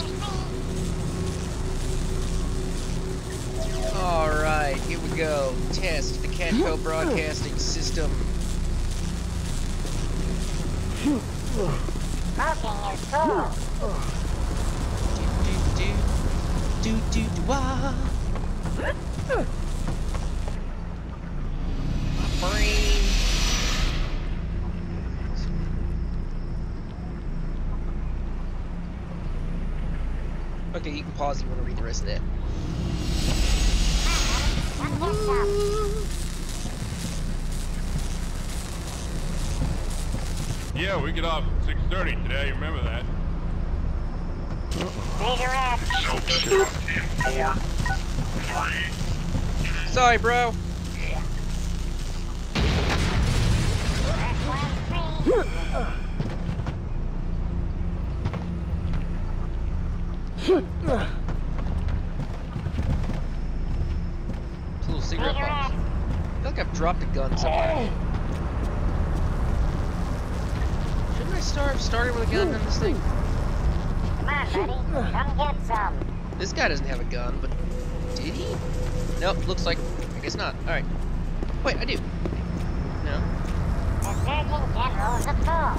Alright, here we go. Test the Catco broadcasting system. Smoking is cool. Wah. My brain. Okay, you can pause if you want to read the rest of that. Yeah, we get off at 6:30 today, remember that? Sorry, bro. It's a little cigarette box. I feel like I've dropped a gun somewhere. Shouldn't I started with a gun on this thing? Come on, buddy. Come get some. This guy doesn't have a gun, but did he? Nope, looks like, I guess not. Alright. Wait, I do. No. The Surgeon General's a fool.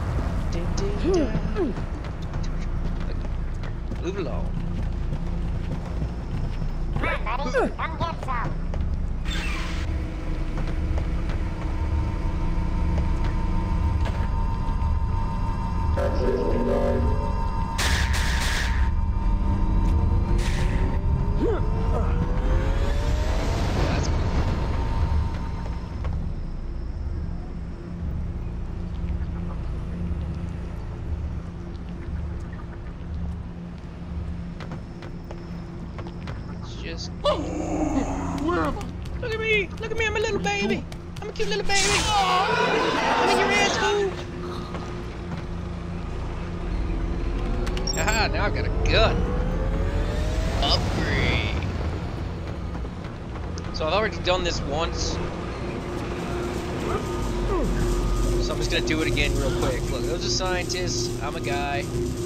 Move along. Come on, buddy. Come get some. That's cool. It's just. Where am I? Look at me! Look at me! I'm a little baby! I'm a cute little baby! I'm in your ass, fool! Haha, now I've got a gun. Upgrade. So I've already done this once. So I'm just gonna do it again real quick. Look, those are scientists. I'm a guy.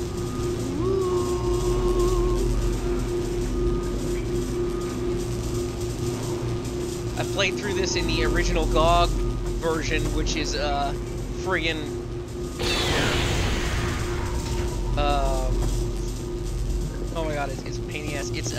I played through this in the original GOG version, which is friggin' oh my god, it's a pain in the ass. It's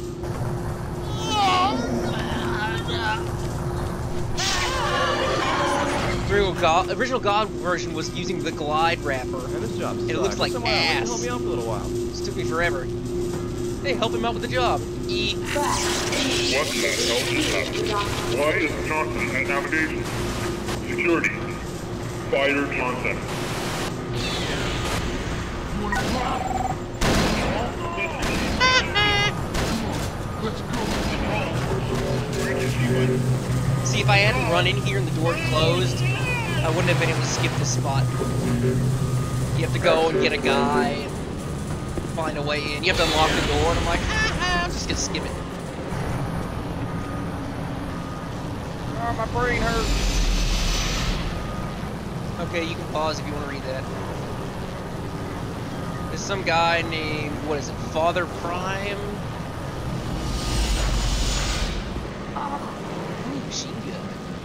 original GOG version was using the glide wrapper. Man, this job sucks. It looks like ass. Help me out for a little while. This took me forever. Hey, help him out with the job. E. What the hell just happened? Why is Johnson at navigation? Security. Fire Johnson. See, if I hadn't run in here and the door closed, I wouldn't have been able to skip this spot. You have to go and get a guy and find a way in. You have to unlock the door, and I'm like, I'm just gonna skip it. Oh, my brain hurts. Okay, you can pause if you want to read that. There's some guy named, what is it, Father Prime? Machine gun.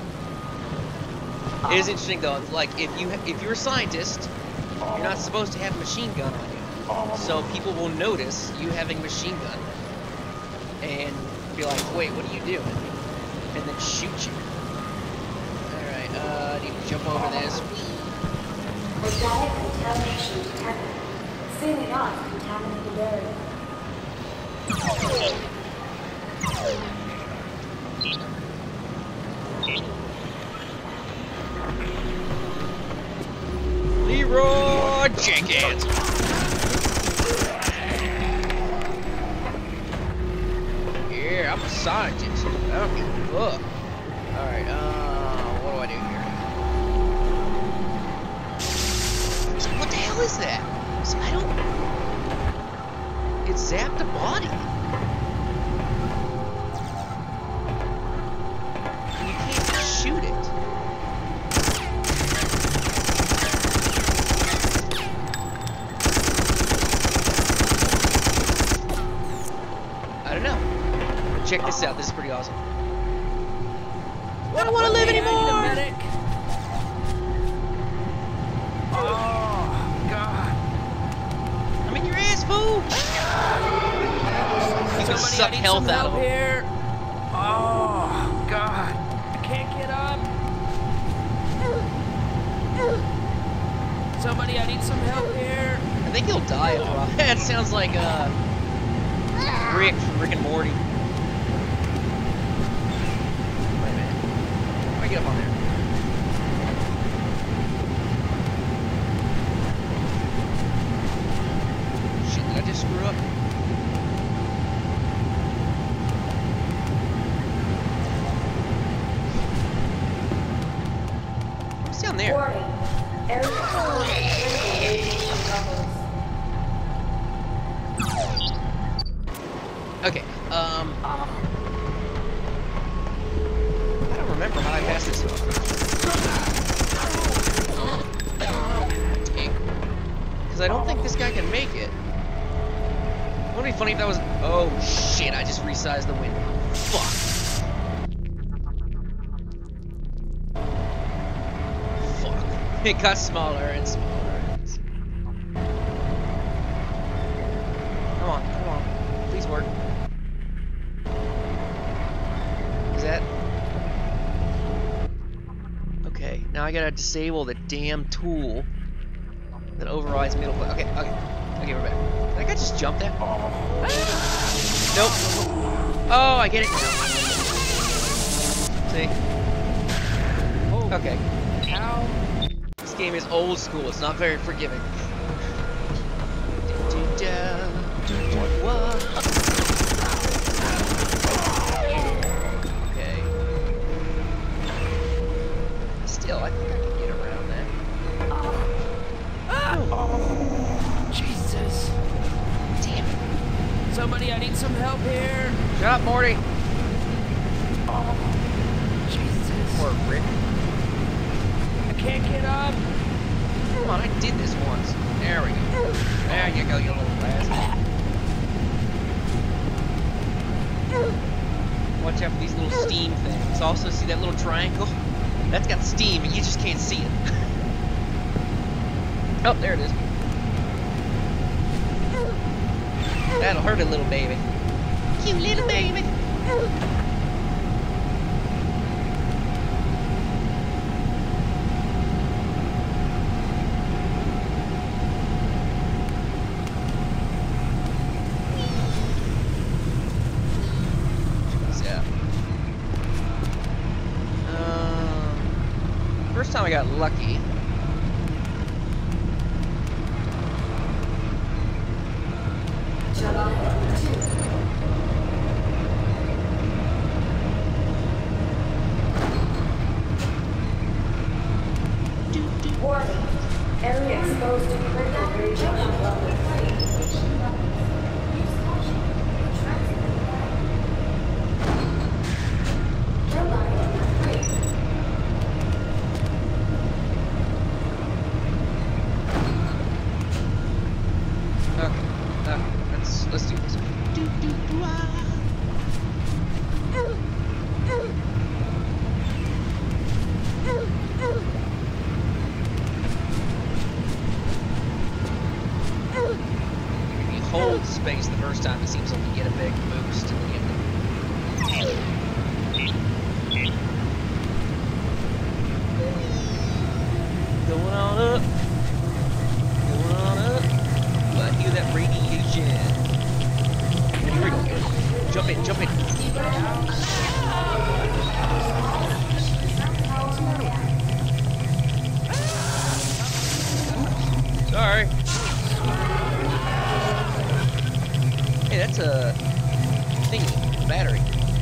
It is interesting though. Like if you're a scientist, you're not supposed to have a machine gun on you. So people will notice you having a machine gun and be like, "Wait, what are you doing?" And then shoot you. All right, I need to jump over this. Organic contamination detected. Sealing off contaminated area. Leroy Jenkins. Yeah, I'm a scientist. I don't give a fuck. Alright, what do I do here? So what the hell is that? See, I don't... It zapped the body. And you can't shoot it. check this out. This is pretty awesome. I don't want to live anymore. Medic. Oh God! I'm in your ass, fool. You can suck health out of him. Here. Oh God! I can't get up. Somebody, I need some help here. I think he'll die after a while. That sounds like Rick from Rick and Morty. Wait a minute. How do I get up on there? Shit, did I just screw up? What's down there? Warning. Area code radiation levels. Okay, I don't remember how I passed this one. Because I don't think this guy can make it. Wouldn't it be funny if that was... Oh, shit, I just resized the window. Fuck. Fuck. It got smaller and smaller. Come on, come on. Please work. Is that... Okay, now I gotta disable the damn tool that overrides middle play. Okay, okay. Okay, we're back. Did that guy just jump that? Nope. Oh, I get it now. See? Okay. Ow. This game is old school. It's not very forgiving. Okay. Still, I think I can get around that. Jesus. Damn it. Somebody, I need some help here. Shut up, Morty. Jesus. Poor Rick. I can't get up. Come on, I did this once. There we go. There you go, you little bastard. Watch out for these little steam things. Also, see that little triangle? That's got steam, and you just can't see it. Oh, there it is. That'll hurt a little baby. Cute little baby. First time I got lucky. Warning. Area exposed to critical radiation levels. Let's do this. If you hold space the first time, it seems like you get a big boost in the end. Going on up. Going on up. I hear that radiation. Here we go. Jump in, jump in. Sorry. Hey, that's a thingy, battery.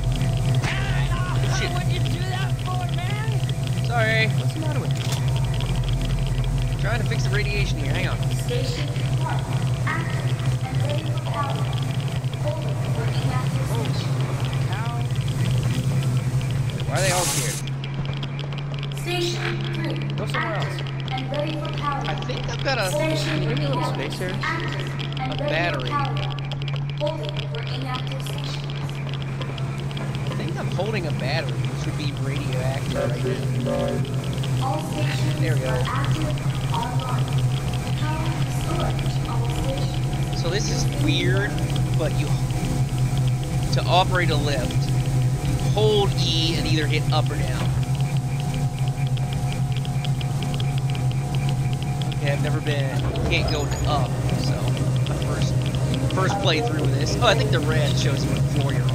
Shit. What'd you do that for, man? Sorry. What's the matter with you? Trying to fix the radiation here. Hang on. Station 1 active and ready for power. Holding for inactive station. Why are they all scared? Station 3 Go somewhere else. active and ready for power. I think I've got a... Station Give me a little inactive, space here. active and A ready battery. for power. Holding for inactive stations. holding a battery, which would be radioactive right now. All stations There we go. are active, online. Power storage all stations. So this is weird, but to operate a lift, you hold E and either hit up or down. Okay, I've never been, can't go to up, so my first playthrough with this. Oh, I think the red shows you what floor you're on.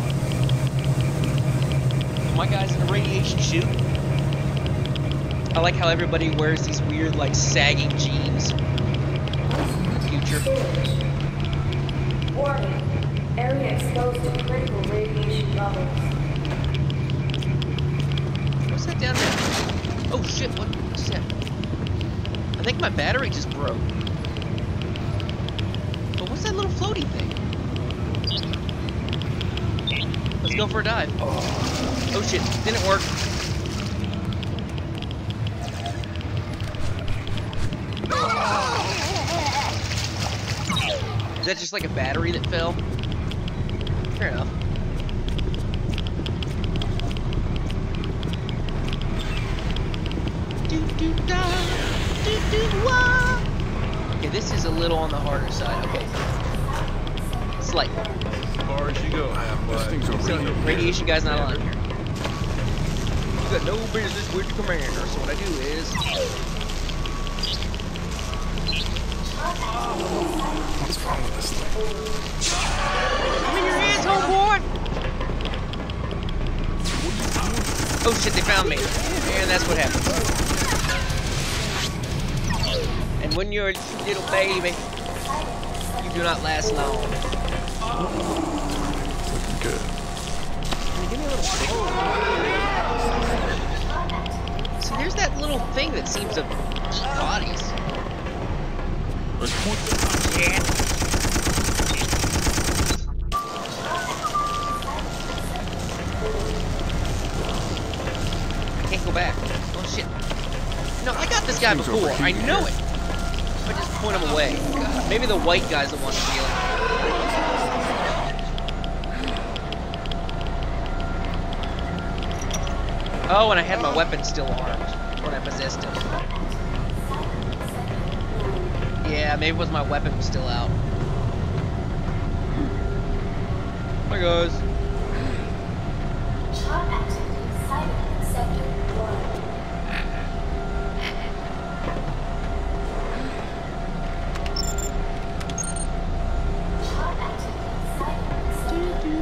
My guy's in a radiation chute. I like how everybody wears these weird, like, sagging jeans. Future. Warning. Area exposed to critical radiation levels. What's that down there? Oh shit, what's that? I think my battery just broke. But what's that little floaty thing? Let's go for a dive. Oh shit, didn't work. Is that just like a battery that fell? Fair enough. Okay, this is a little on the harder side. Okay. Slight. As far as you go, halfway. So, radiation guy's not on here. You got no business with the commander, so what I do is... What's wrong with this thing? Come in your hands, homeboy! Oh shit, they found me. And that's what happens. And when you're a little baby, you do not last long. Good. Give me a little... See, there's that little thing that seems to eat bodies. Yeah. I can't go back. Oh shit. No, I got this guy before. I know it. I just point him away. God, maybe the white guy's the one stealing. Oh, and I had my weapon still armed when I possessed him. Yeah, maybe it was my weapon was still out. Hi guys. Shot activity sighted in Sector 1. Shot activity sighted in Sector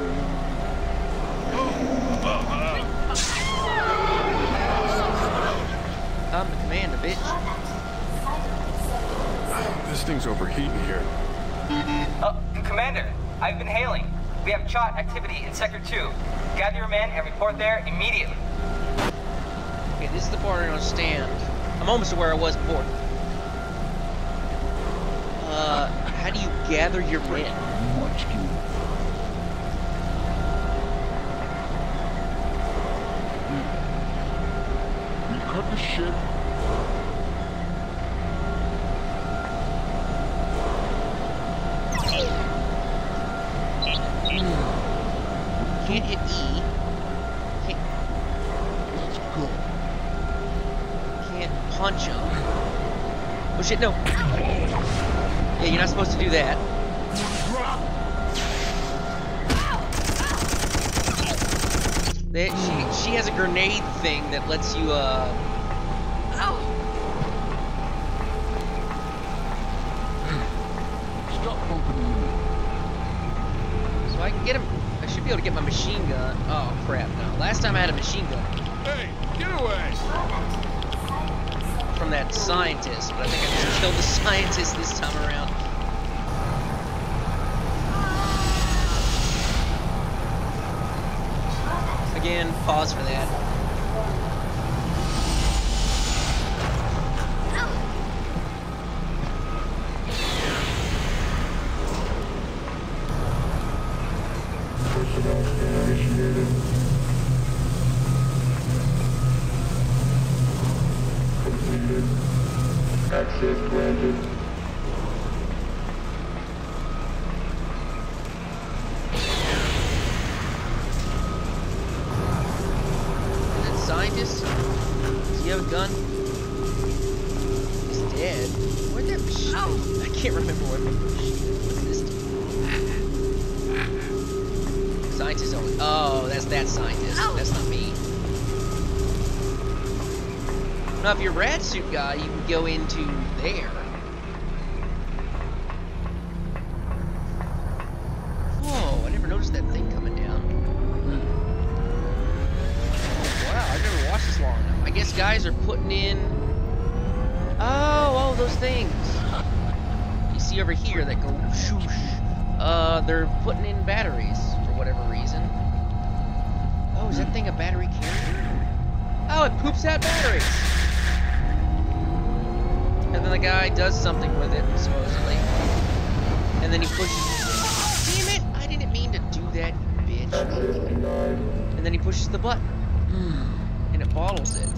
4. I'm the commander, bitch. This thing's overheating here. Commander, I've been hailing. We have shot activity in Sector 2. Gather your men and report there immediately. Okay, this is the part I don't understand. I'm almost to where I was before. How do you gather your men? You cut the shit. Can't hit E. Let's go. Can't punch him. Oh shit, no. Yeah, you're not supposed to do that. She has a grenade thing that lets you, Stop bumping into me. So I can get him. I should be able to get my machine gun. Oh crap, no. Last time I had a machine gun Hey, get away! from that scientist, but I think I just killed the scientist this time around. Again, pause for that. Access granted. gun. He's dead. Where'd that machine? I can't remember where the machine is. What's this do? Scientist only. Oh, that's that scientist. That's not me. Now, if you're a rad suit guy, you can go into there. Whoa, I never noticed that thing coming down. Oh, wow, I've never watched this long enough. I guess guys are putting in... Oh, those things. You see over here that go shoosh. They're putting in batteries for whatever reason. Oh, is that thing a battery carrier? Oh, it poops out batteries. And then the guy does something with it, supposedly. And then he pushes... Damn it! I didn't mean to do that, you bitch. And then he pushes the button. And it bottles it.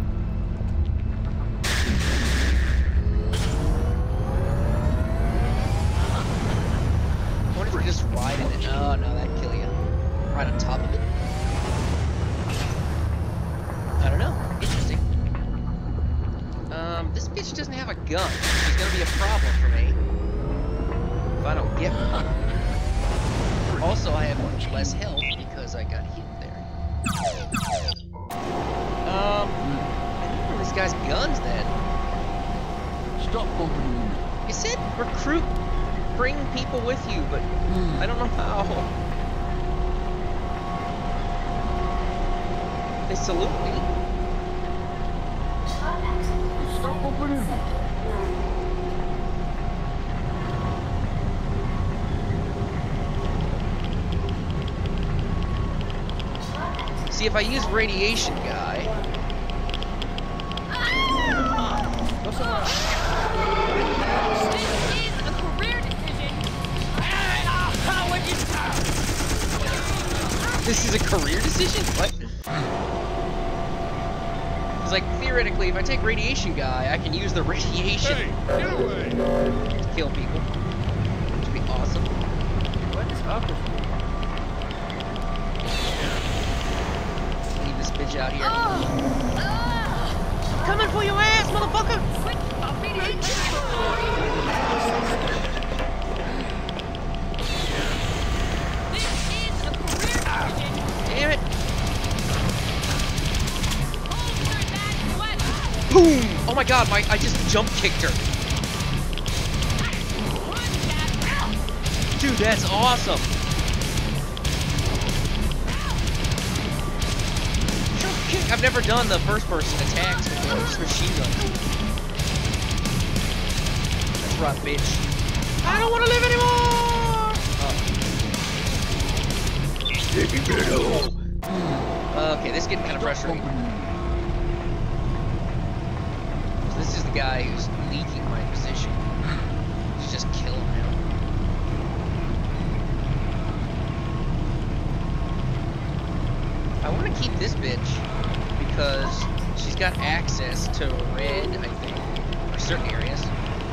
What if you just ride in it? Oh, no, that'd kill you. Right on top of it. I don't know. Interesting. This bitch doesn't have a gun. It's gonna be a problem for me if I don't get one. Also, I have much less health because I got hit there. I think one of this guy's guns then. Stop bumping me. He said recruit, bring people with you, but I don't know how. They salute me. Stop bumping me. See, if I use radiation guy... This is a career decision? What? It's like, theoretically, if I take radiation guy, I can use the radiation Hey, get away! to kill people. Which would be awesome. What is up with you? Leave this bitch out here. I'm coming for your ass, motherfucker! Damn it! Boom! Oh my god, I just jump kicked her. Dude, that's awesome. Jump kick. I've never done the first person attacks before, just machine gun. That's right, bitch. I don't want to live anymore! Okay, this is getting kind of frustrating. This is the guy who's leaking my position. Let's just kill him now. I want to keep this bitch because she's got access to red, I think, or certain areas.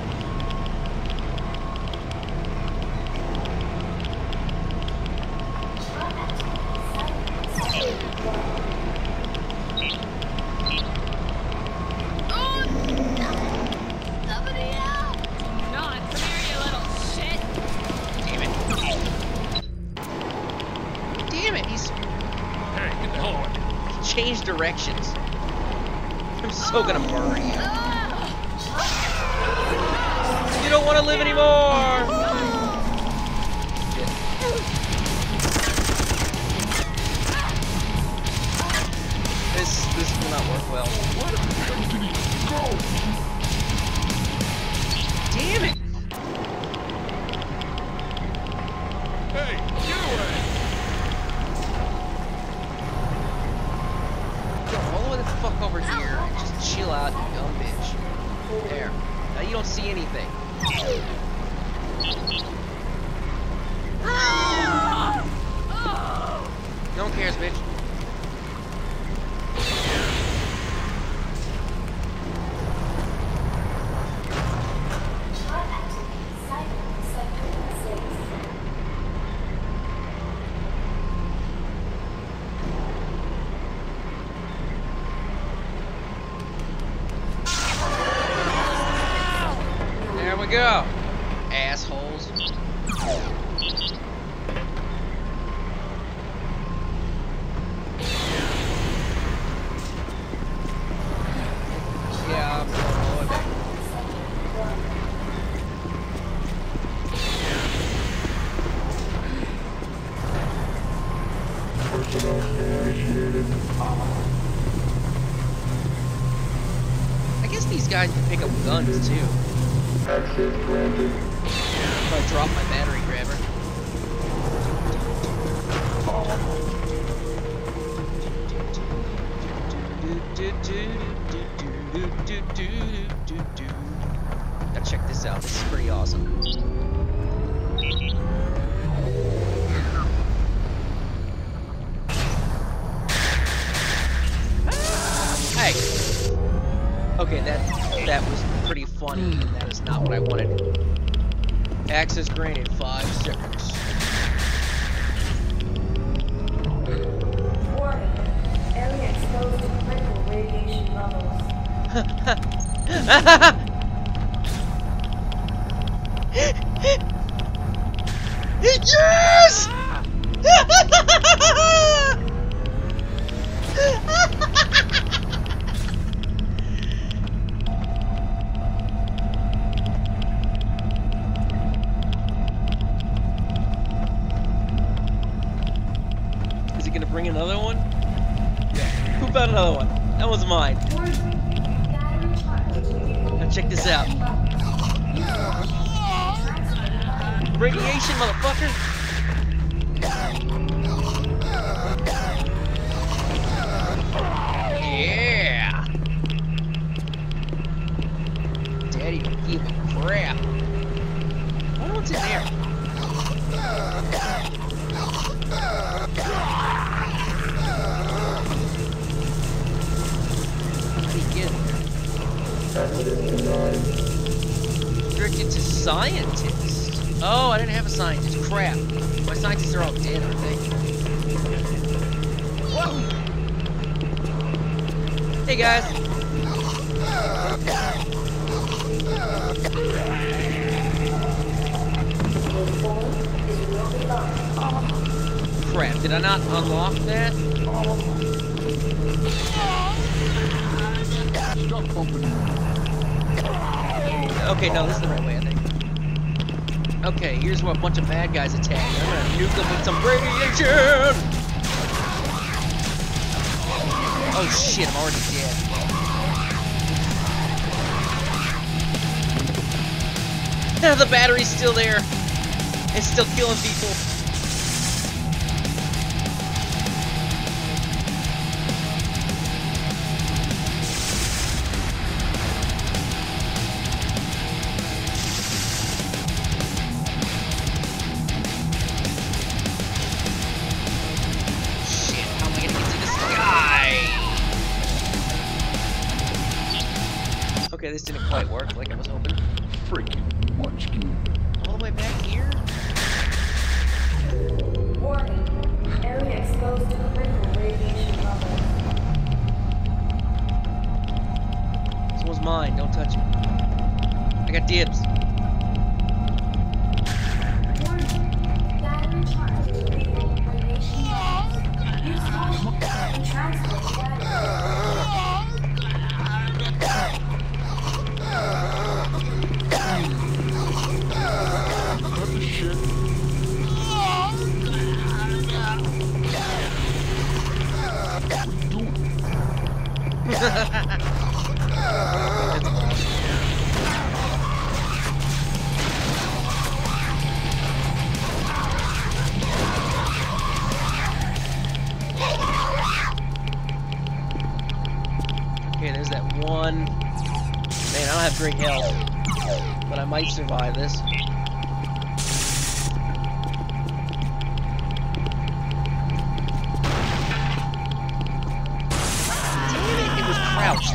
Change directions. I'm so gonna murder you. You don't want to live anymore. This will not work well. Damn it! Hey, get away! All the way the fuck over here and just chill out, you dumb bitch. There. Now you don't see anything. No one cares, bitch. I guess these guys can pick up guns too. If I drop my battery grabber. Now check this out. This is pretty awesome. Hey. Okay, that was pretty funny, and that is not what I wanted. Access granted, 5 seconds. Warning. Area exposed to critical radiation levels. Yes! Is he gonna bring another one? Yeah. Who found another one? That was mine. Battery charge. Now check this out. Radiation, motherfucker! Yeah! Daddy don't give a crap. I wonder what's in there. How do you get in there? Restricted to scientists. Oh, I didn't have a scientist. Crap. My scientists are all dead, aren't they? Whoa! Hey, guys. Crap, did I not unlock that? Okay, no, this is the right way, I think. Okay, here's where a bunch of bad guys attack. I'm gonna nuke them with some radiation! Oh shit, I'm already dead. The battery's still there. It's still killing people. Okay, this didn't quite work like I was hoping. Freaking munchkin. All the way back here? Warning. Area exposed to critical radiation levels. This one's mine. Don't touch it. I got dibs. Warning. Battery charge to critical radiation levels. Use caution and transfer the battery. Okay, there's that one. Man, I don't have great health, but I might survive this. Damn it, it was crouched.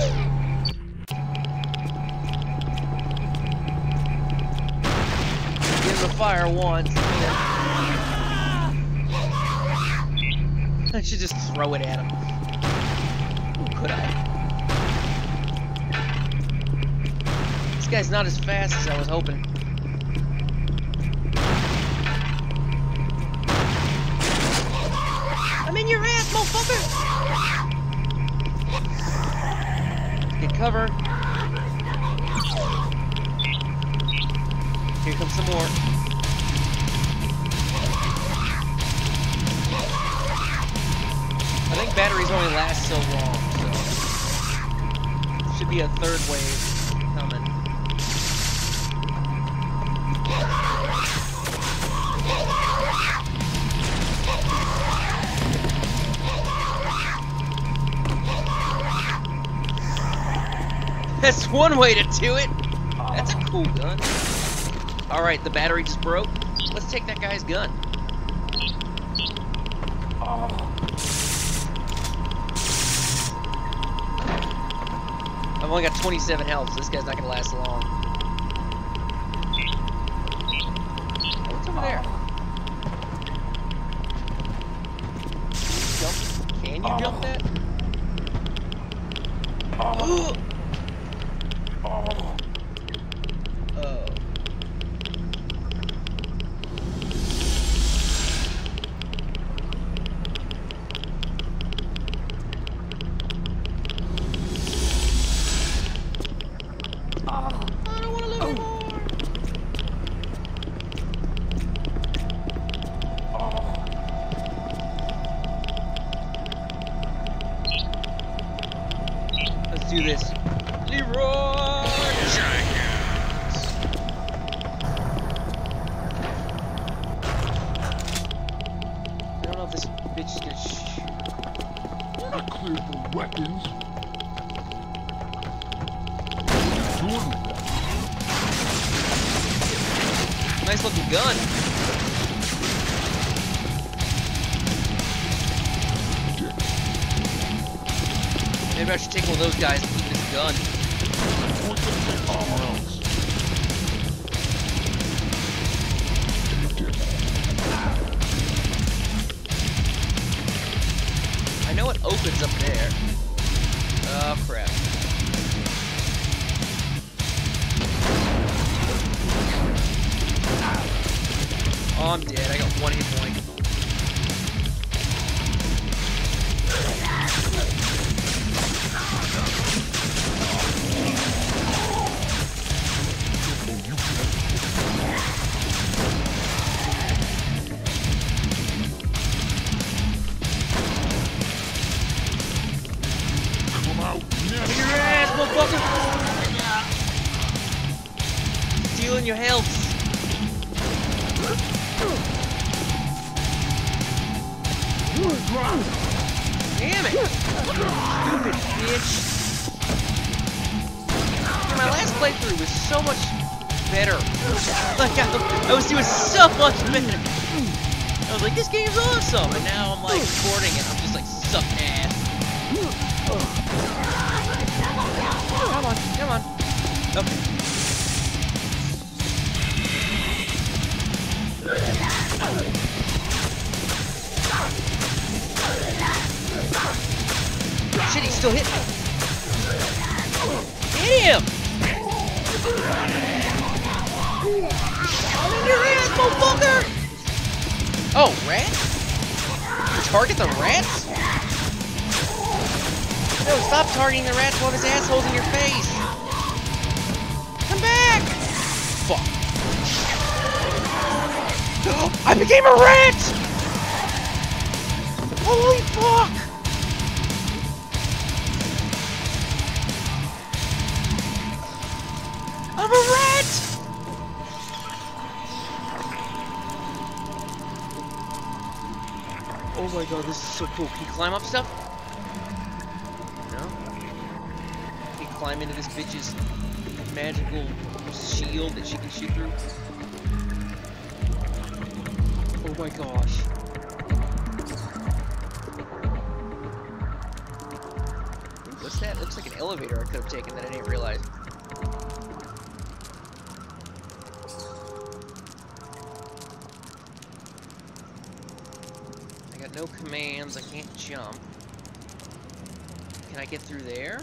Give him a fire once. I should just throw it at him. Ooh, could I? This guy's not as fast as I was hoping. I'm in your ass, motherfucker! Get cover. Here comes some more. be a third wave coming. That's one way to do it. That's a cool gun. Alright, the battery just broke. Let's take that guy's gun. I've only got 27 health, so this guy's not gonna last long. What's over there? Can you jump that? Oh. Let's do this. Leroy Jenkins. I don't know if this bitch is gonna Not clear for weapons. Doing with that? nice looking gun. Maybe I should take one of those guys and keep this gun. I know it opens up there. Oh crap. Oh, I'm dead. I got 1 hit point. Stealing your health. Damn it! Stupid bitch. Man, my last playthrough was so much better. Like I was doing so much better. I was like, this game's awesome, and now I'm like recording it. I'm just like suck ass. Come on, come on. Okay. Shit, he's still hitting me. Hit him! I'm in your ass, motherfucker! Oh, rats? Target the rats? No, stop targeting the rats while his asshole's in your face. Come back! Fuck. I became a rat! Holy fuck! I'm a rat! Oh my god, this is so cool. Can you climb up stuff? No? Can you climb into this bitch's magical shield that she can shoot through? Oh my gosh. What's that? Looks like an elevator I could have taken that I didn't realize. I got no commands, I can't jump. Can I get through there?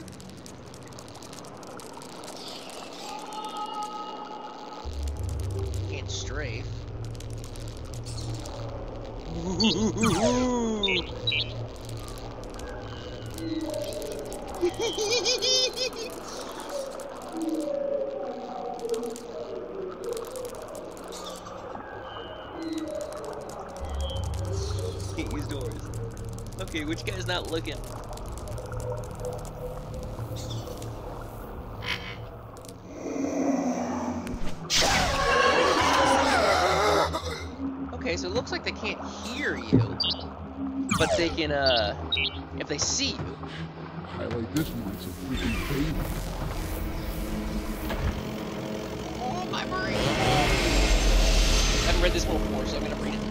Can't strafe. Can't use doors. Okay, which guy's not looking? it looks like they can't hear you, but they can, if they see you. Highlight this one, it's a freaking baby. Oh, my brain! I haven't read this one before, so I'm gonna read it.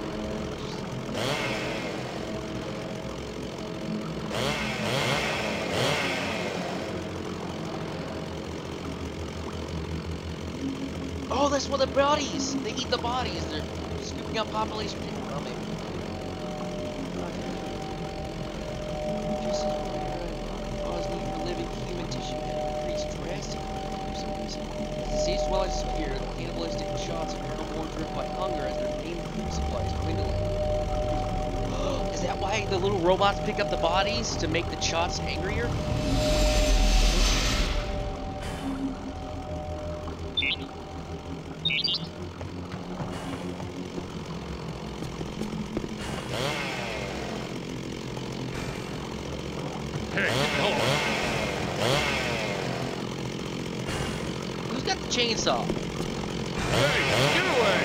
Oh, that's what the bodies! They eat the bodies! They're scooping out population. Oh, maybe. Just cause need for living human tissue had increased drastically for some reason. Disease well as disappeared, cannibalistic shots are now more driven by hunger as their main food supplies dwindle. Is that why the little robots pick up the bodies? To make the shots angrier? Who's got the chainsaw? Hey, get away!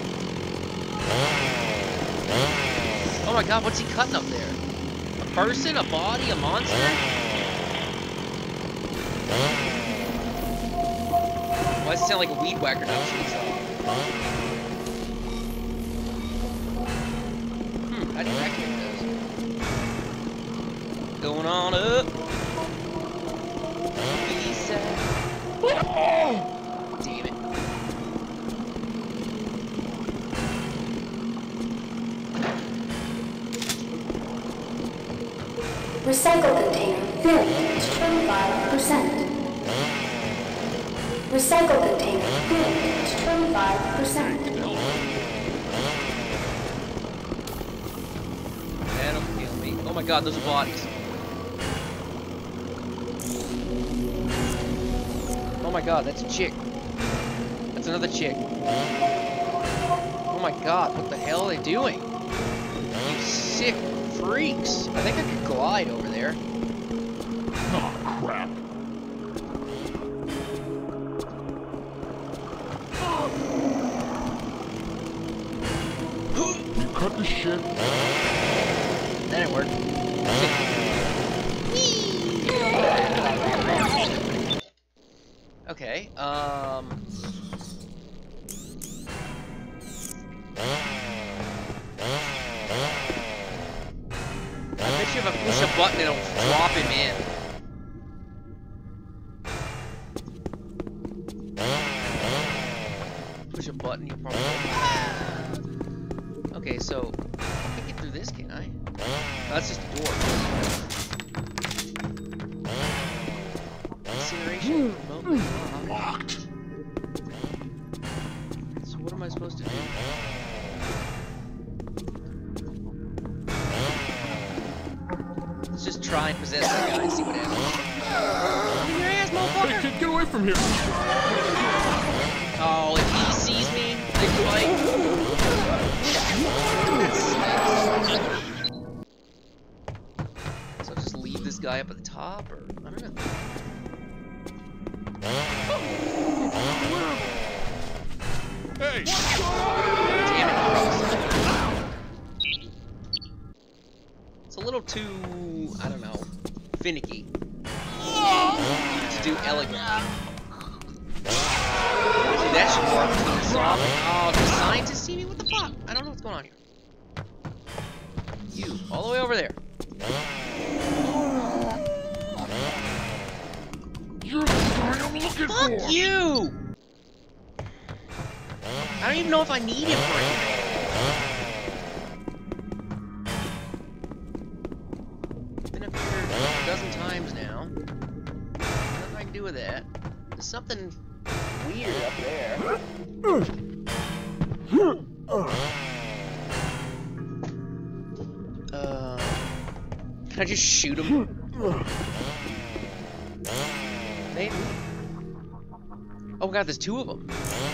Oh my god, what's he cutting up there? A person? A body? A monster? Why does it sound like a weed whacker, not a chainsaw? How do you activate those? Going on up. East side. Damn it. Recycle container filled to 25%. Recycle container filled to 25%. That'll kill me. Oh my god, those are bodies. Oh my god, that's a chick. That's another chick. Oh my god, what the hell are they doing? You sick freaks. I think I could glide over there. Oh, crap. You cut the shit. That didn't work. Okay, I bet you if I push a button, it'll drop him in. Push a button, you'll probably... Okay, so... I can get through this, can I? Oh, that's just a door. Incineration. Locked. So what am I supposed to do? Let's just try and possess that guy and see what happens. Give your ass, Hey, motherfucker! kid, get away from here. Oh, if he sees me, big fight. So just leave this guy up at the top, or I don't know. Hey! Damn it, Cross. It's a little too, I don't know, finicky to do elegantly. That should work. Soft. Oh, the scientists see me? What the fuck? I don't know what's going on here. You, all the way over there. You're the guy I'm looking for! Fuck you! I don't even know if I need him for anything. Been up here a dozen times now. Nothing I can do with that. There's something weird up there. Can I just shoot him? Maybe. Oh god, there's two of them.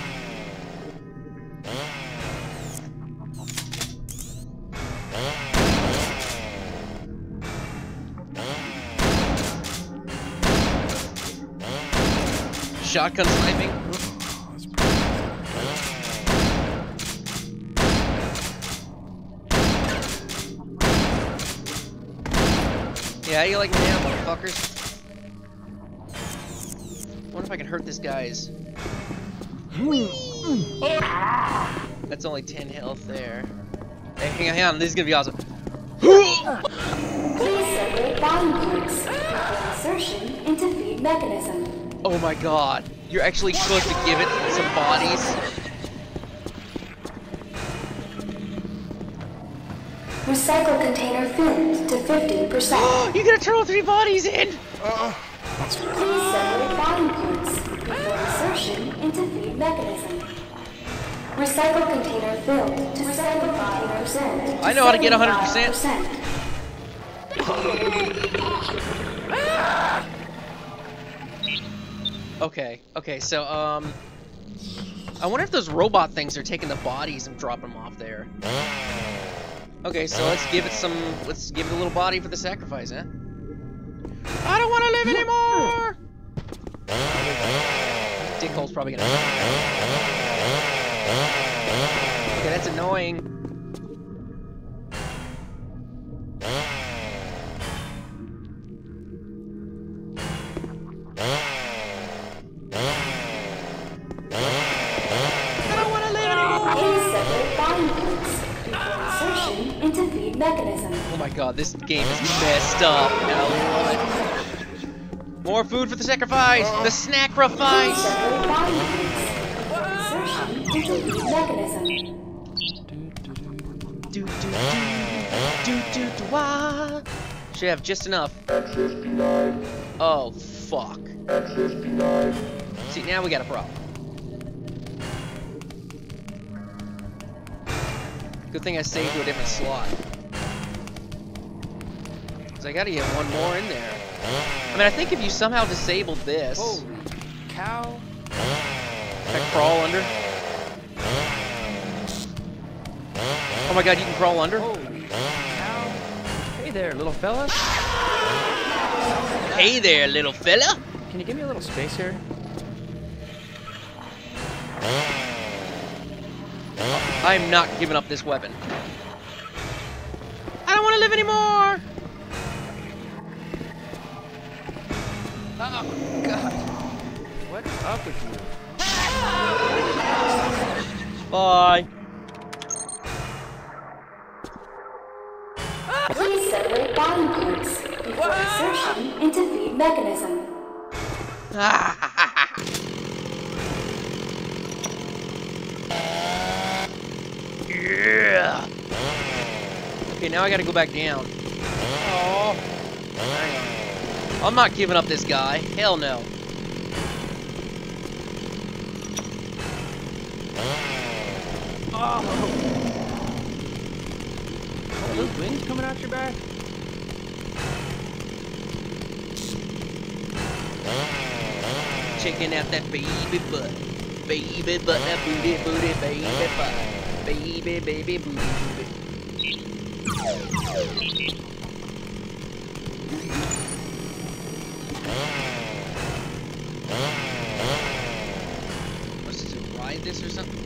Shotgun sniping. how you like me now, motherfuckers? Wonder if I can hurt this guy's. That's only 10 health there. Hey, hang on, this is gonna be awesome. Please separate body parts before insertion into feed mechanism. Oh my god. You're actually supposed to give it some bodies? Recycle container filled to 50%. You're gonna throw 3 bodies in! Please separate body parts before insertion into feed mechanism. Recycle container filled to 75%. I know how to get 100%. 75%. Okay, so, I wonder if those robot things are taking the bodies and dropping them off there. Okay, so let's give it a little body for the sacrifice, huh? I don't want to live anymore! Dickhole's probably gonna... Okay, that's annoying. Mechanism. Oh my god, this game is messed up, and I love it. More food for the sacrifice! The snacrifice! Separate body parts before insertion into feed mechanism. Wah. Should have just enough. Access denied. Oh, fuck. Access denied. See, now we got a problem. Good thing I saved to a different slot. Cause I gotta get one more in there. I mean, I think if you somehow disabled this... Holy cow. Can I crawl under? Oh my god, you can crawl under? Holy cow. Hey there, little fella. Hey there, little fella! Can you give me a little space here? I'm not giving up this weapon. I don't want to live anymore! Oh, God. What is up with you? Bye. Please separate body parts before insertion into feed mechanism. Yeah. Okay, now I gotta go back down. Oh. Hang on. I'm not giving up this guy. Hell no. Oh, those wings coming out your back? Checking out that baby butt. Baby butt, that booty, booty, baby butt. Baby, baby, booty, booty. Must it ride this or something?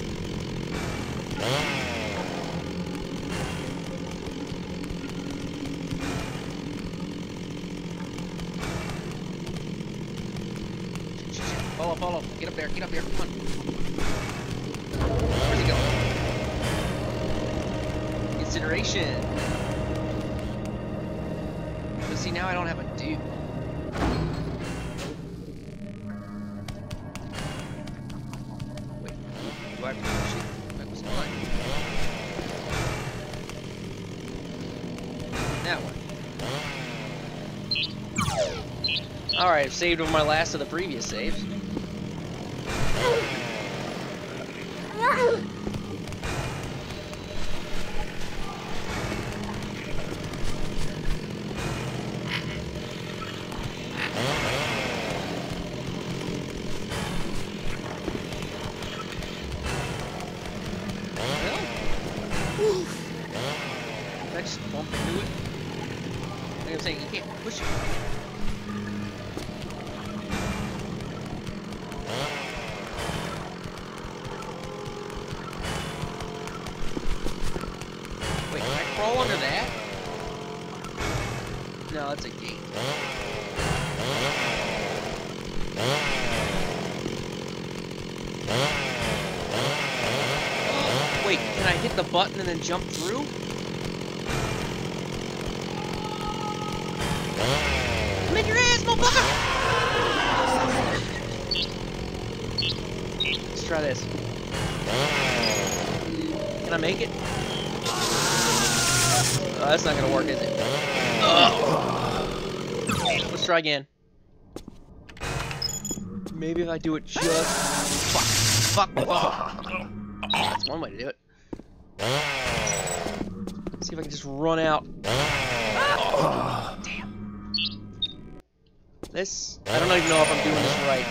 Follow, follow. Get up there, come on. Where's he going? Incineration. But see, now I don't have a dude. Wait, do I have to push it? That was fine. Now what? Alright, I've saved over my last of the previous saves. Did I just bump into it? Like I'm saying, you can't push it. Wait, can I crawl under that? No, it's a gate. Wait, can I hit the button and then jump through? I'm in your ass, motherfucker! Let's try this. Can I make it? Oh, that's not gonna work, is it? Ugh. Let's try again. Maybe if I do it just... Fuck. That's one way to do it. Let's see if I can just run out. Damn. This... I don't even know if I'm doing this right.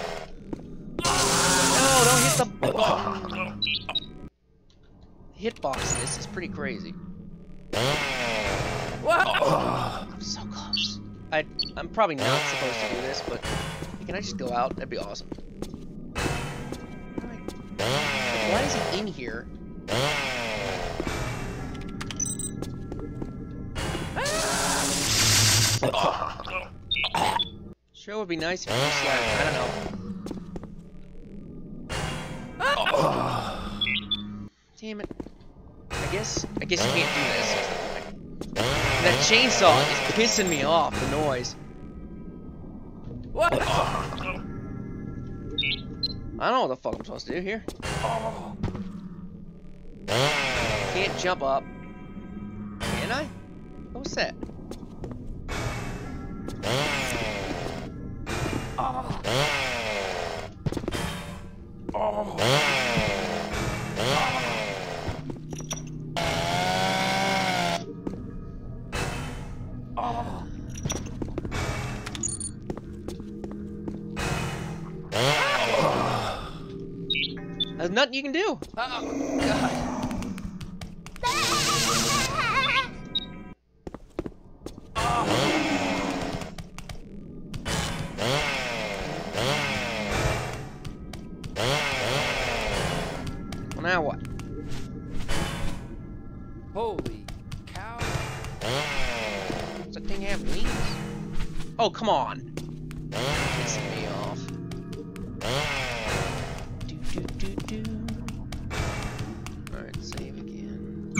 No, don't hit the button. Hitbox this is pretty crazy. What? I'm so close. I'm probably not supposed to do this, but can I just go out? That'd be awesome. Why is he in here? Sure would be nice if you just like, I don't know. Damn it. I guess you can't do this. That's the point. That chainsaw is pissing me off, the noise. What? I don't know what the fuck I'm supposed to do here. Can't jump up. Can I? What's that? There's nothing you can do. Oh, God. Well, now what? Holy cow. Does that thing have wings? Oh, come on. Pissing me off. Alright, save again.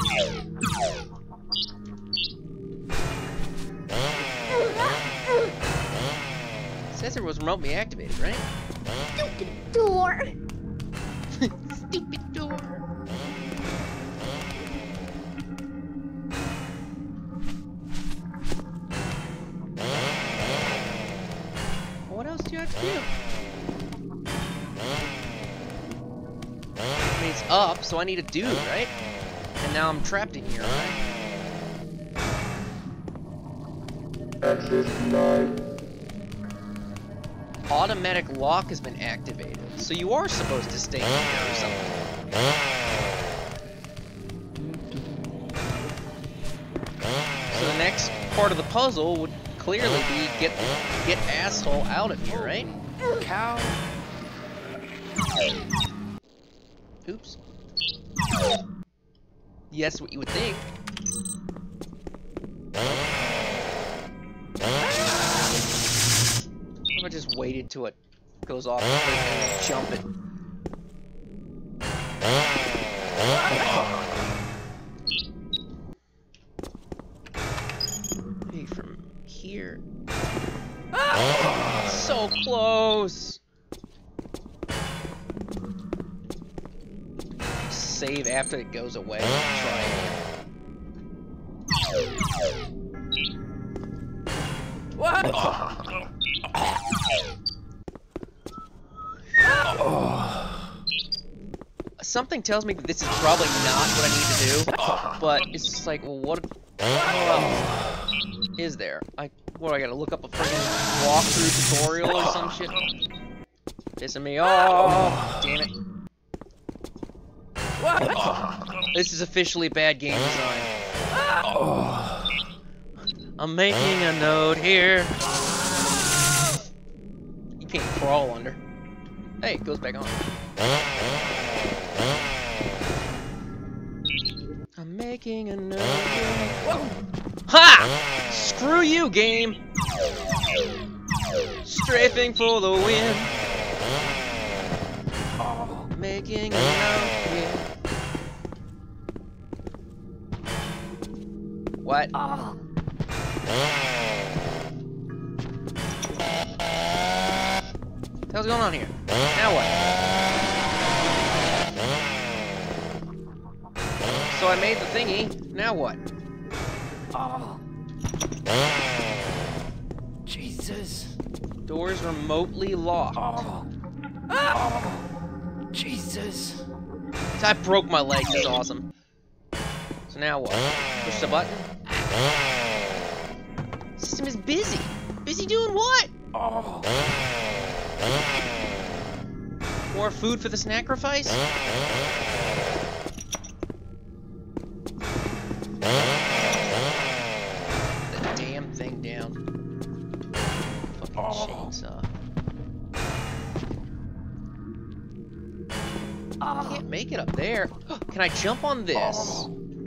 It says it was remotely activated, right? Stupid door. Stupid door. What else do you have to do? I mean, it's up, so I need a dude, right? And now I'm trapped in here, right? Access denied. Automatic lock has been activated, so you are supposed to stay in here or something. So the next part of the puzzle would clearly be get asshole out of here, right? Cow. Oops. Yes, what you would think. If I just waited till it goes off and jump it. Maybe from here. So close. Save after it goes away. Try again. What? Something tells me that this is probably not what I need to do, but it's just like, well, what else is there? What, I gotta look up a freaking walkthrough tutorial or some shit? Pissing me off. Damn it. What? This is officially bad game design. I'm making a note here. You can't crawl under. Hey, it goes back on. I'm making a note here. Whoa. Ha! Screw you, game! Strafing for the win. Making a note here. What? What the hell's going on here? Now what? So I made the thingy. Now what? Jesus. Doors remotely locked. Jesus. I broke my leg. That's awesome. So now what? Push the button. System is busy. Busy doing what? More food for the sacrifice? The damn thing down. Fucking chainsaw. I can't make it up there. Can I jump on this?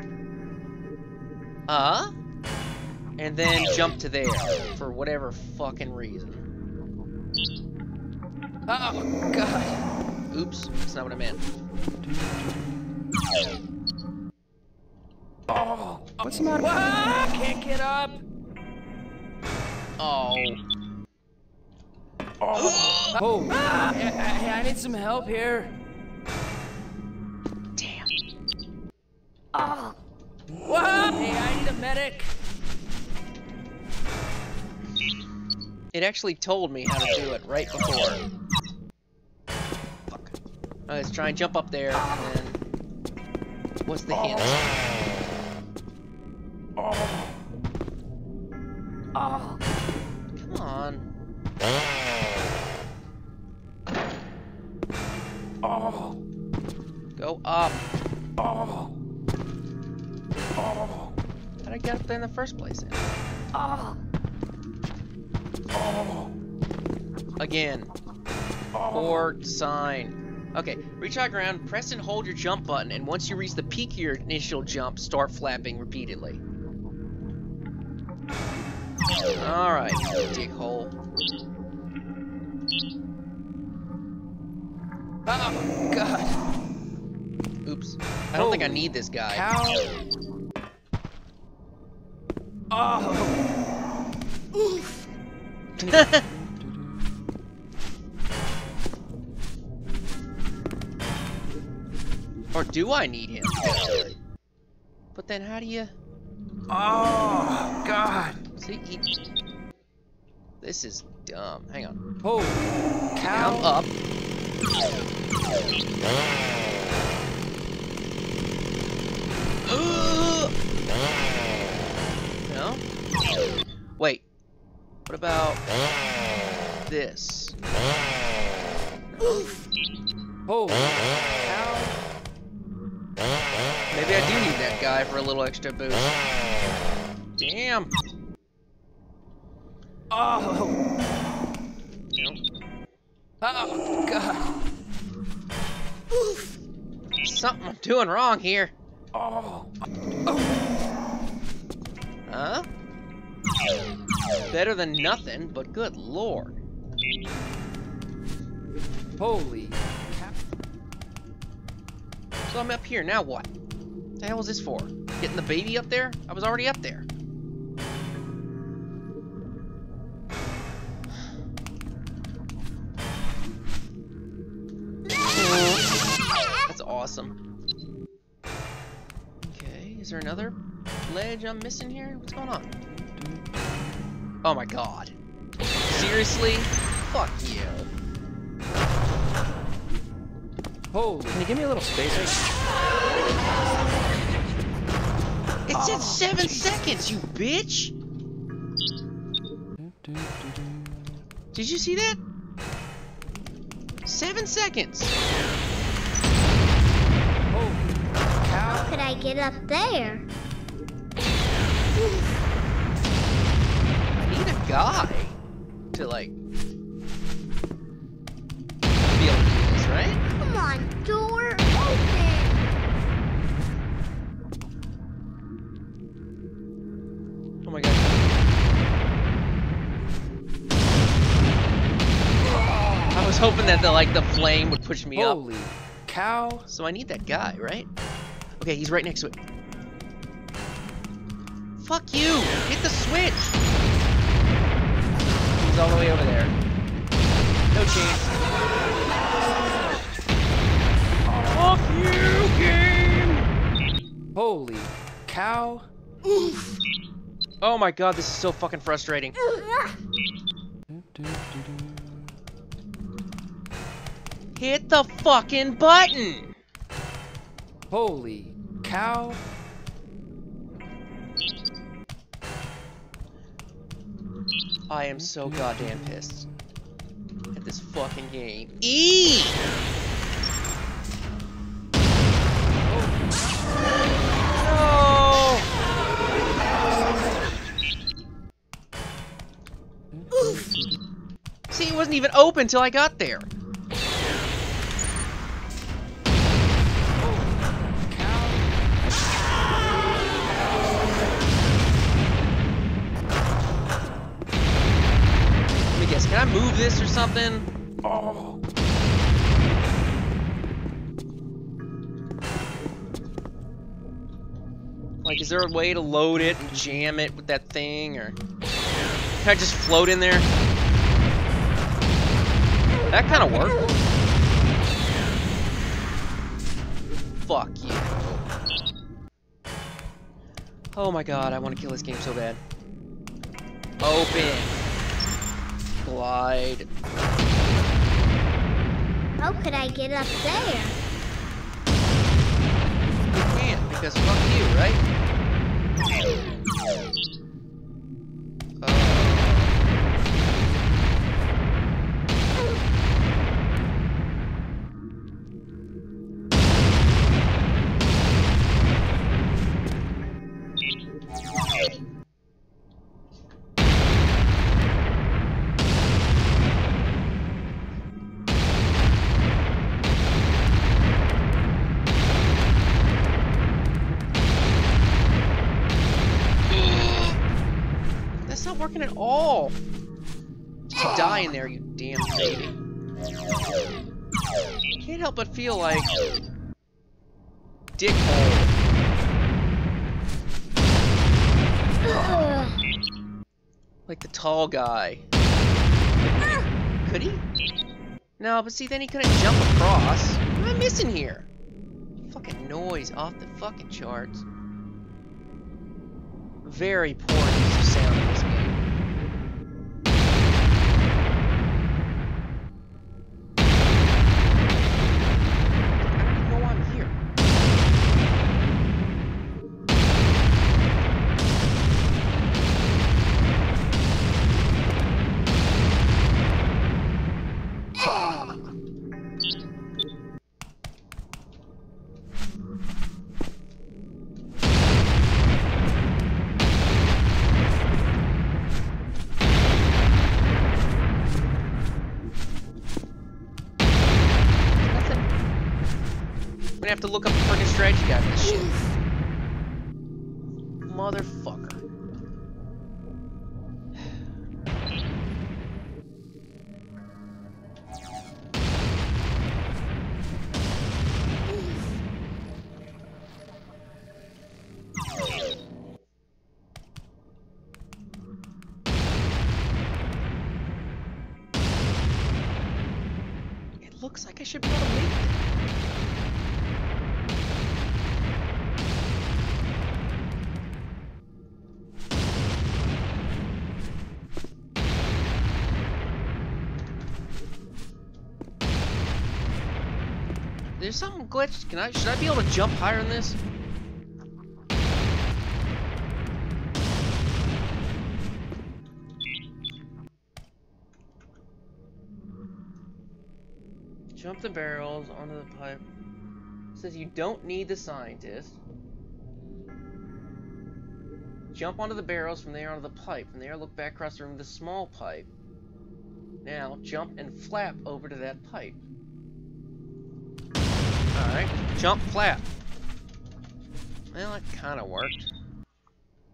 And then jump to there for whatever fucking reason. Oh, God. Oops, that's not what I meant. What's the matter? I can't get up. Oh. Oh. Hey, I need some help here. Damn. Whoa! Hey, I need a medic. It actually told me how to do it right before. Fuck. Let's try and jump up there, and then... What's the hint? Come on. Go up. How'd I get up there in the first place then? Again. Forward sign. Okay, reach high ground, press and hold your jump button, and once you reach the peak of your initial jump, start flapping repeatedly. Alright, dickhole. Oh, God. Oops. I don't think I need this guy. Oh. Oof. Or do I need him? But then how do you... Oh, God. See, this is dumb. Hang on. Oh, cow. I'm up. No? Wait. What about this? Oh, cow. Maybe I do need that guy for a little extra boost. Damn. Oh. Nope. Oh, God. Something I'm doing wrong here. Oh. Huh? Better than nothing, but good lord. Holy. So I'm up here, now what? What the hell was this for? Getting the baby up there? I was already up there. That's awesome. Okay, is there another ledge I'm missing here? What's going on? Oh my god. Seriously? Fuck you. Holy. Can you give me a little space? It said 7 seconds, you bitch! Did you see that? 7 seconds! How could I get up there? I need a guy to, like, be able to do this, right? Come on, door open. hoping that the flame would push me up. Holy cow. So I need that guy, right? Okay, he's right next to it. Fuck you! Hit the switch! He's all the way over there. No chance. Fuck you, game! Holy cow. Oof! Oh my god, this is so fucking frustrating. Hit the fucking button! Holy cow. I am so goddamn pissed at this fucking game. E! No! Oof. See, it wasn't even open till I got there. Can I move this or something? Oh. Like, is there a way to load it and jam it with that thing, or can I just float in there? That kind of worked. Fuck you. Oh my god, I want to kill this game so bad. Open. Glide. How could I get up there? You can't, because fuck you, right? Working at all. Just die in there, you damn baby. Can't help but feel like dickhole. Like the tall guy. Could he? No, but see, then he couldn't jump across. What am I missing here? Fucking noise off the fucking charts. Very poor use of sound in this game. I'm gonna have to look up a freaking strategy guide for this shit. Motherfucker. It looks like I should be able to make it. There's something glitched. Should I be able to jump higher than this? Jump the barrels onto the pipe. It says you don't need the scientist. Jump onto the barrels, from there onto the pipe. From there, look back across the room with the small pipe. Now, jump and flap over to that pipe. Alright, jump, flap. Well, it kind of worked.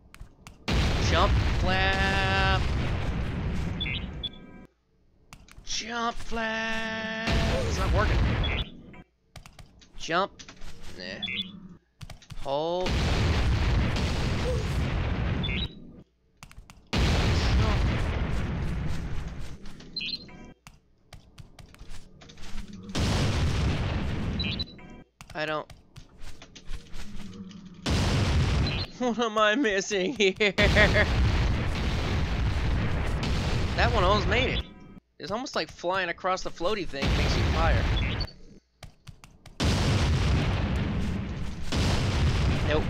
Jump, flap. Jump flag. It's not working. Jump. Nah. Hold. I don't. What am I missing here? That one almost made it. It's almost like flying across the floaty thing makes you higher. Nope.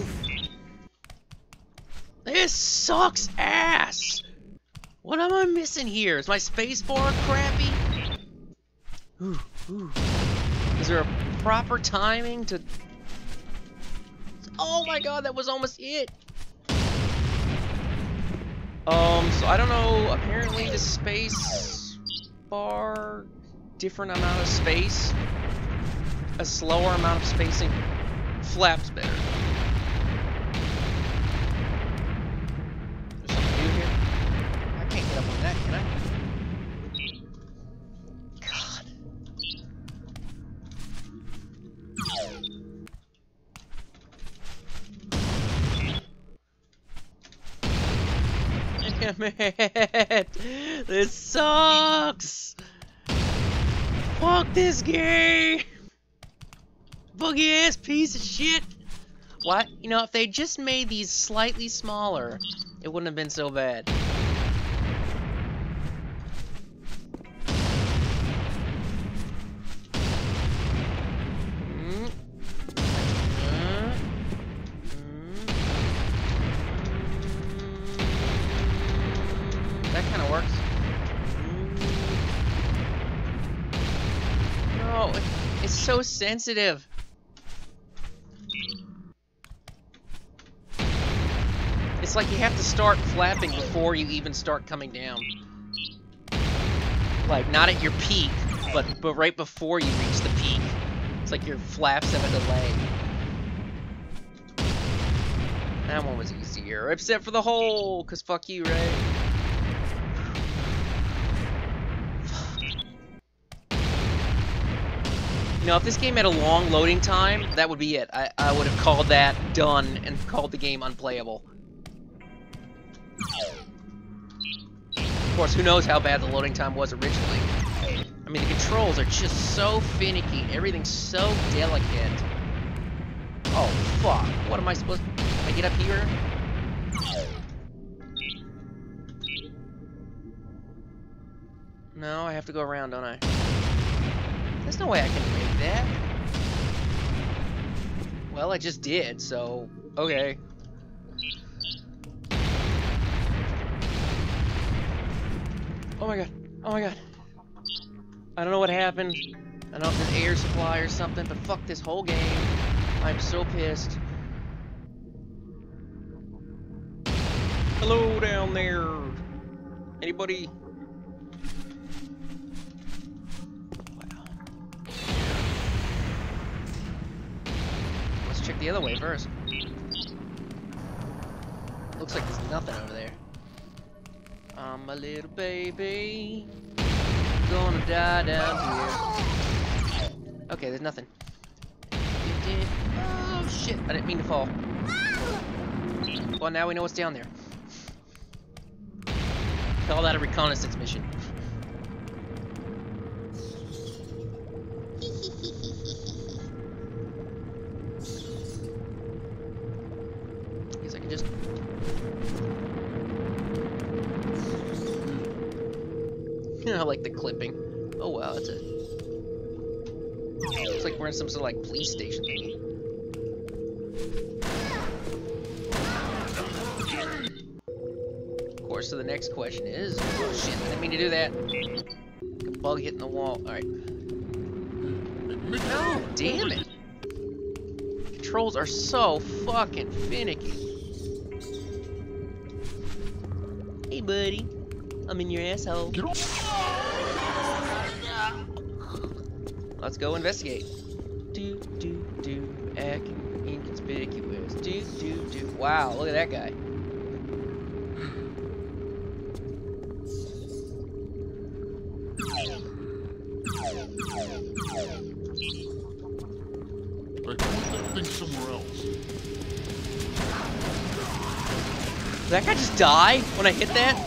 This sucks ass! What am I missing here? Is my spacebar crappy? Ooh, ooh. Is there a proper timing to... Oh my god, that was almost it! So I don't know, apparently the space bar, different amount of space, a slower amount of spacing flaps better. There's something new here? I can't get up on that, can I? Damn it! This sucks! Fuck this game! Buggy ass piece of shit! What? You know, if they just made these slightly smaller, it wouldn't have been so bad. That kind of works. No, it's so sensitive. It's like you have to start flapping before you even start coming down. Like, not at your peak, but right before you reach the peak. It's like your flaps have a delay. That one was easier, except for the hole, cause fuck you, right? You know, if this game had a long loading time, that would be it. I would have called that done and called the game unplayable. Of course, who knows how bad the loading time was originally. I mean, the controls are just so finicky. Everything's so delicate. Oh, fuck. What am I supposed to... Can I get up here? No, I have to go around, don't I? There's no way I can make that. Well, I just did, so... Okay. Oh my god. Oh my god. I don't know what happened. I don't know if there's air supply or something, but fuck this whole game. I'm so pissed. Hello down there. Anybody? Wow. Let's check the other way first. Looks like there's nothing over there. I'm a little baby, gonna die down here. Okay, there's nothing. Oh shit, I didn't mean to fall. Well, now we know what's down there. Call that a reconnaissance mission. Guess I can just... I like the clipping. Oh wow, that's a... Looks like we're in some sort of like police station thingy. Of course, so the next question is... Oh shit, I didn't mean to do that. Like a bug hitting the wall. Alright. No, damn it! Controls are so fucking finicky. Hey buddy. I'm in your asshole. Get off. Let's go investigate. Do, acting inconspicuous. Do. Wow, look at that guy. Did that guy just die when I hit that?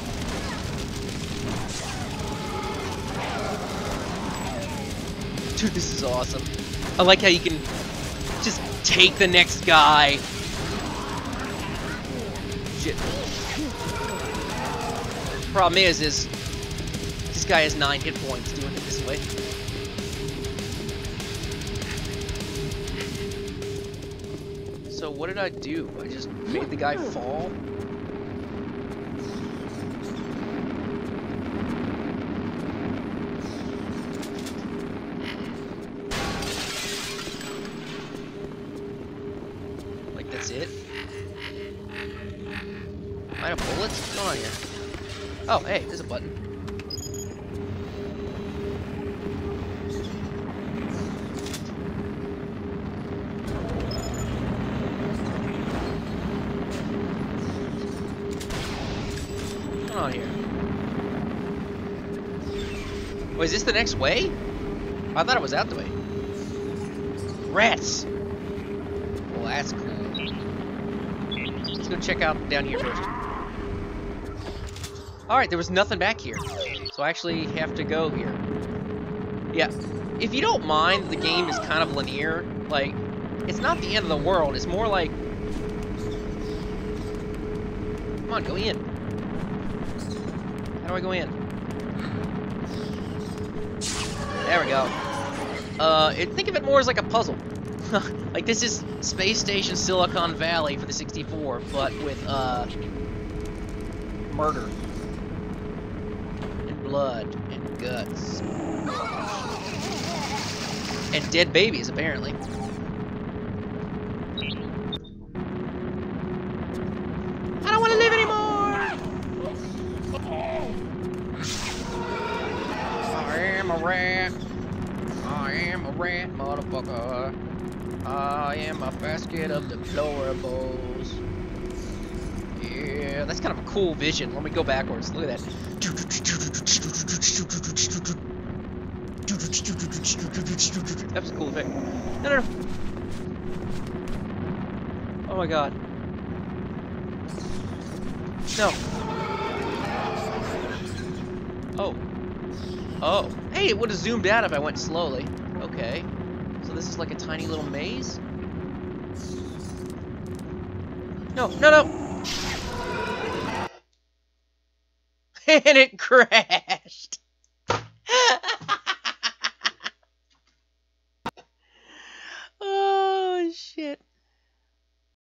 Dude, this is awesome. I like how you can just take the next guy. Shit. Problem is this guy has 9 hit points doing it this way. So what did I do? I just made the guy fall? Like that's it? Am I out of bullets? What's going on here? Oh, hey, there's a button. What's going on here? Oh, is this the next way? I thought it was out the way. Rats! Well, that's cool. Let's go check out down here first. Alright, there was nothing back here. So I actually have to go here. Yeah. If you don't mind, the game is kind of linear. Like, it's not the end of the world. It's more like... Come on, go in. How do I go in? There we go. Think of it more as like a puzzle. Like, this is Space Station Silicon Valley for the 64, but with, murder. Blood and guts and dead babies, apparently. I don't want to live anymore. I am a rat. I am a rat, motherfucker. I am a basket of deplorables. Yeah, that's kind of a cool vision. Let me go backwards. Look at that. That was a cool effect. No. Oh my god. No. Oh. Hey, it would have zoomed out if I went slowly. Okay. So this is like a tiny little maze? No. And it crashed.